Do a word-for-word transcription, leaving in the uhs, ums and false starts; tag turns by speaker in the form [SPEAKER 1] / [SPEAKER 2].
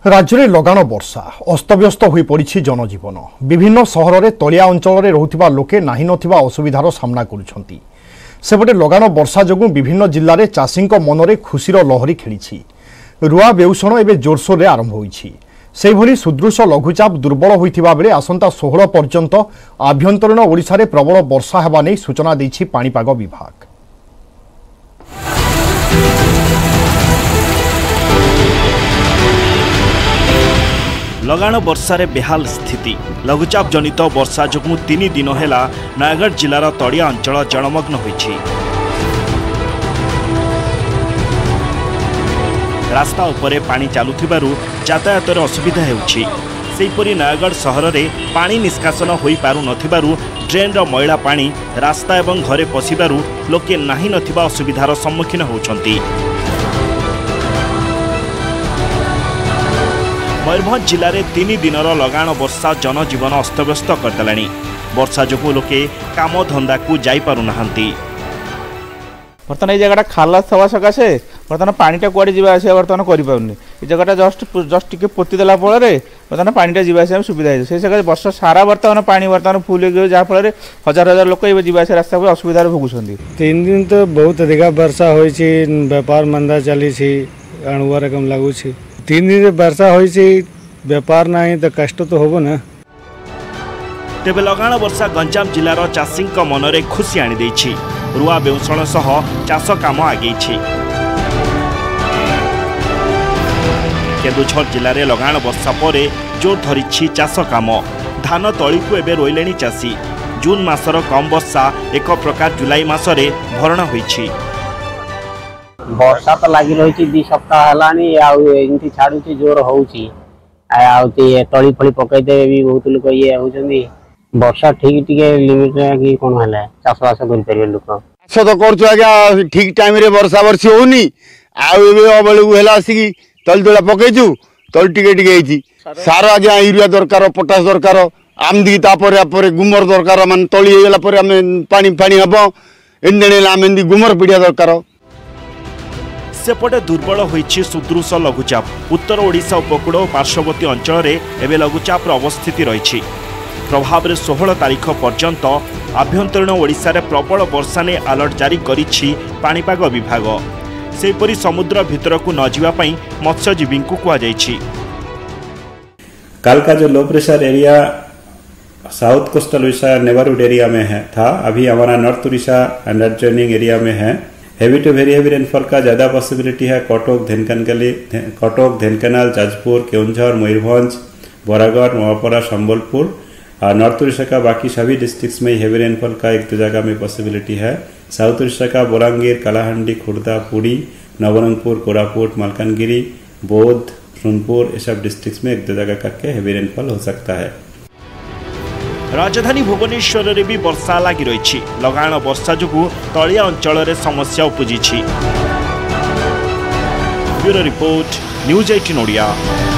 [SPEAKER 1] राज्य में लगाण वर्षा अस्तव्यस्त हो पड़ी जनजीवन विभिन्न सहर में तलिया अंचल रोकवा लोके नाही नथिबा असुविधार सामना करुछंती। सेपटे लगाण वर्षा जोगु विभिन्न जिल्ला रे चाषीक मनरे खुशीर लहरी खेली रुआ बेउषण एवं जोरसोर रे आरंभ होईछि। सेहिभली सुदृश लघुचाप दुर्बल होइथिबा बेले आसंता षोहल पर्यंत आभ्यंतरीण ओडिशा रे प्रबल वर्षा हेबा नै सूचना दैछि पाणीपाग विभाग।
[SPEAKER 2] लगाण वर्षा रे बेहाल स्थिति लघुचाप जनित वर्षा जोगु तीन दिन हेला नयगढ़ जिलार तड़िया अंचल जलमग्न होइछि। रास्ता उपरे पानी चालुथिबारु यातायात रे असुविधा हेउछि। सेहिपरि नयगढ़ सहर रे पानी निष्कासन होई पारु नथिबारु ड्रेन रो मैला पानी रास्ता एवं घरे पसिबारु लोके नाही नथिबा असुविधार सम्मुखीन होउछंती। मयूरभंज जिले में तीन दिनर लगाण वर्षा जनजीवन अस्तव्यस्त करदेलानी। वर्षा जोगु लोके काम धंदा को जाई पारु नाहंती।
[SPEAKER 3] बर्तमान ये जगह खालस हवा सकाशे बर्तमान पानीटा कुआड़े जावा आसिया बर्तमान करि पाउनी। ये जगह जस्ट जस्ट टिके पोती देला फल बर्तमान पानीटा जावा आसिया सुविधा है। से जगह वर्ष सारा बर्तमान पानी बर्तमान फुल हो जहाँ फल हजार हजार लोक ये जावा आसिया रास्ता असुविधा भोगुछंती।
[SPEAKER 4] तीन दिन तो बहुत अधिक वर्षा होइछि, व्यापार मंदा चली आणुआ रकम लगुछि। तीन दिन वर्षा होइछि, व्यापार नहीं तो कष्ट तो होबो ना।
[SPEAKER 2] तेबे लगाण वर्षा गंजाम जिलार चाषी मनरे खुशी आनी देछि। रुआ बेउषण सह चाष काम आगेछि। केन्दुझर जिले में लगाण वर्षा पर जोर धरिछि चाष काम। धान तली को एबे रोइलेनी चाषी। जून मासर कम वर्षा एक प्रकार जुलाई मासरे भरणा होइछि।
[SPEAKER 5] वर्षा तो लगी रही दी सप्ताह है छाड़ी जोर होती तली फली पकईदे भी बहुत लोग ये होती। वर्षा ठीक लिमिट कि कौन है चाष बास कर लोक
[SPEAKER 6] चाष तो कर ठीक टाइम रे वर्षा वर्षी होनी आलू आसिक तली तला पकईचु तली टिके टिके सार आज्ञा यूरिया दरकार पोटास दरकार आमदी गुमर दरकार मान तली पानी पानी हम एने गुमर पिड़िया दरकार।
[SPEAKER 2] सेपटे दुर्बल होइछि सुदृश लघुचाप। उत्तर ओडिशा उपकूल और पार्श्ववर्ती अंचल में एवं लघुचाप अवस्थिति रही प्रभाव में षोहल तारीख पर्यंत आभ्यंतरीण ओडिशा रे प्रबल वर्षा ने अलर्ट जारी करिछि पाणीपाग विभाग। सेहिपरि समुद्र भितर को न जिबा पई मत्स्यजीवी को कुआ जाइछि।
[SPEAKER 7] कल का जो low pressure area south coastal Orissa neighbourhood area में है था, अभी हमारा north Orissa under training area में है। Heavy to very heavy rainfall का ज़्यादा पॉसिबिलिटी है कटक धेनकानकाली कटक धेनकानाल जाजपुर केउंझर मयूरभंज बरागढ़ नवापड़ा संबलपुर और नॉर्थ उड़ीसा का बाकी सभी डिस्ट्रिक्ट्स में हेवी रेनफॉल का एक दो जगह में पॉसिबिलिटी है। साउथ उड़ीसा का बलांगीर कलाहांडी खुर्दा पुरी नवरंगपुर कोरापुट मालकानगिरी बौद्ध सोनपुर ये सब डिस्ट्रिक्ट्स में एक दो जगह करके हेवी रेनफॉल हो सकता है।
[SPEAKER 2] राजधानी भुवनेश्वर में भी वर्षा लगी रही। लगाण वर्षा जोगु तलिया अंचल में समस्या उपजिछि। ब्यूरो रिपोर्ट न्यूज अठारह ओडिया।